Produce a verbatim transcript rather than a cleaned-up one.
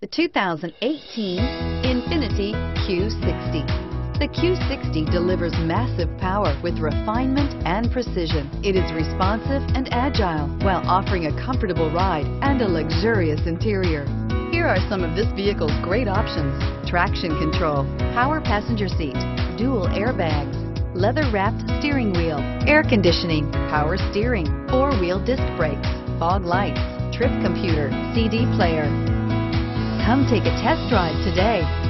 The two thousand eighteen Infiniti Q sixty. The Q sixty delivers massive power with refinement and precision. It is responsive and agile while offering a comfortable ride and a luxurious interior. Here are some of this vehicle's great options: traction control, power passenger seat, dual airbags, leather-wrapped steering wheel, air conditioning, power steering, four-wheel disc brakes, fog lights, trip computer, C D player. Come take a test drive today.